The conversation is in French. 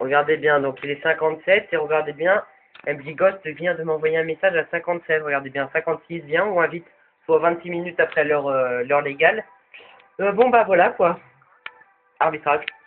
Regardez bien, donc il est 57 et regardez bien, MJ Ghost vient de m'envoyer un message à 57, regardez bien, 56 vient ou invite, soit 26 minutes après l'heure légale. Bon bah voilà quoi, arbitrage.